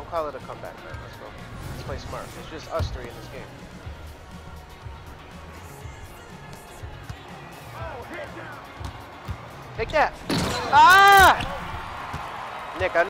call it a comeback, man. Let's go. Let's play smart. It's just us three in this game. Take that! Ah! Nick, I